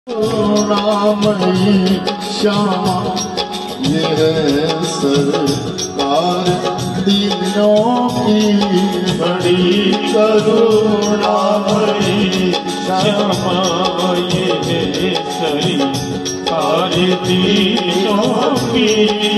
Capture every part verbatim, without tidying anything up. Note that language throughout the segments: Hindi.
करुणामयी श्यामा ये है सरकार तीनों की बड़ी करुणामयी श्यामा ये है सरकार तीनों की।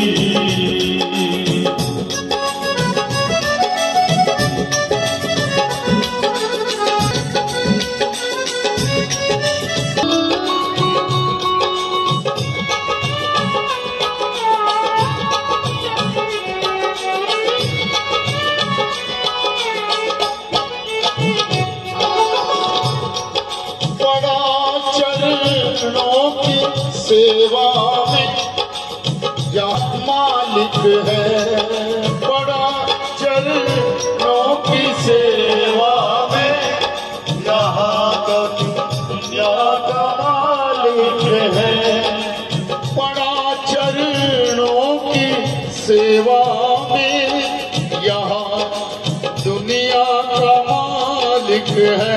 सेवा में यह मालिक है, बड़ा चरणों की सेवा में यहाँ दुनिया का मालिक है। बड़ा चरणों की सेवा में यहाँ दुनिया का मालिक है।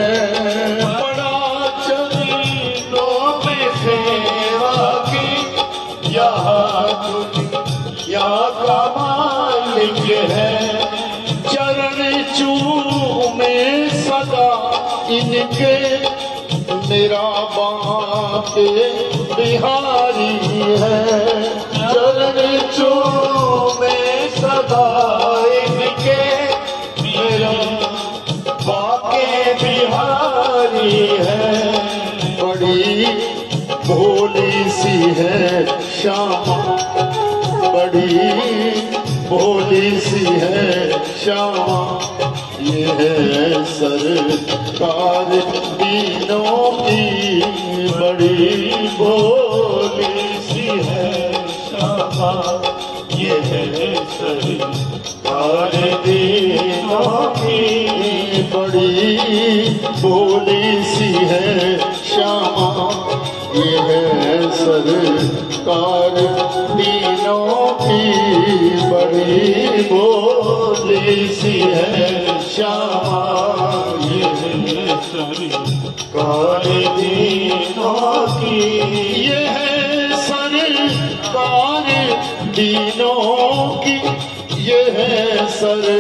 दुनिया का मालिक है। चरण चूमे सदा इनके मेरा बाके बिहारी है। चरण चूमे सदा इनके मेरा बाके बिहारी है। बड़ी भोली सी है श्यामा, बड़ी भोली सी है श्यामा ये है सरकार तीनों की। बड़ी भोली सी है श्यामा ये है सरकार तीनों की। बड़ी भोली सी है श्यामा ये है सरकार तीनों की। बड़ी भोली सी है श्यामा ये है सरकार तीनों की। ये है सरकार तीनों की, ये है सर